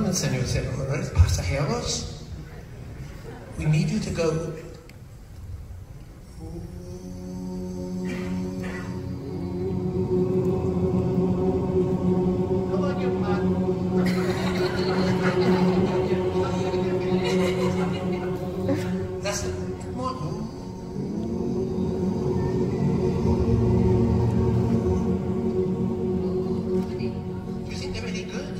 señores y pasajeros. We need you to go. Come on, young man. That's it. Come on. Do you think they're any good?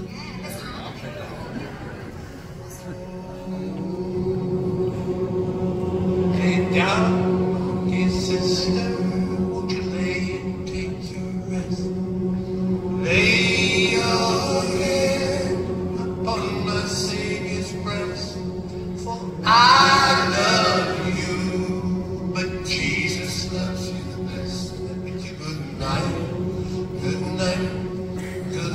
Lay down, dear sister, won't you lay and take your rest? Lay your head upon my Savior's breast, for I love you, but Jesus loves you the best. I bid you good night, good night, good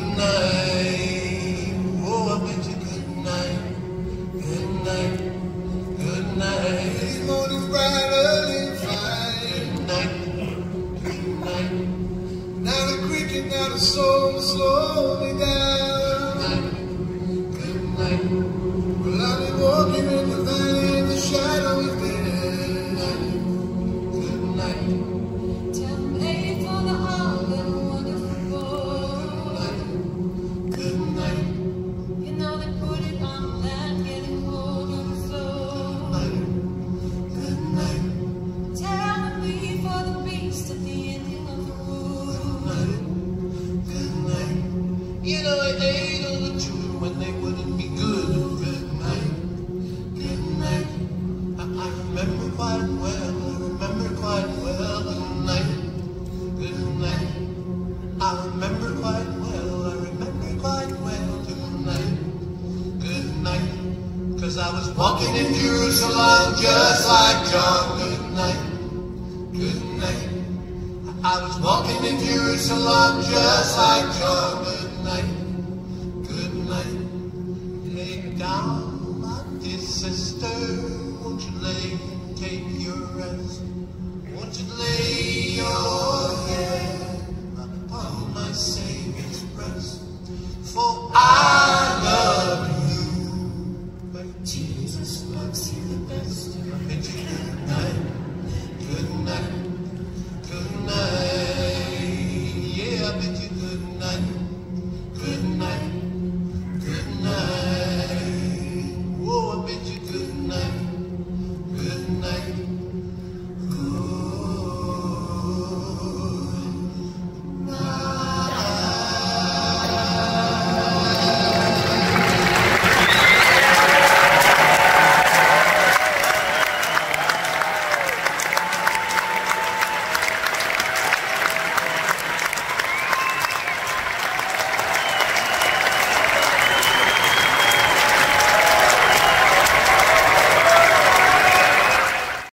night. Oh, I bid you good night, good night, good night. This morning's bright, early fine. Good night, good night. Not a cricket, not a soul to slow me down. Good night, good night. Well, I'll be walking in the valley and the shadow is there. Good night. Tell me for the all and wonderful. Good night. You know they put it on land, getting hold of the soul. Good night. Tell me for the beast at the ending of the road. Good night. You know I ate all the children when they wouldn't be good. Good night. Good night. I remember quite well. I remember quite well. Good night. Good night. I remember quite well. I remember quite well. Good night. Good night. 'Cause I was walking in Jerusalem just like John. Good night. Good night. I was walking in Jerusalem just like John. Good night. Good night. Lay down, my dear sister. Won't you lay and take your rest? Won't you lay your head upon my Savior's breast? For I love you, but Jesus loves you the best. I bid you good night, good night, good night. Yeah, I bid you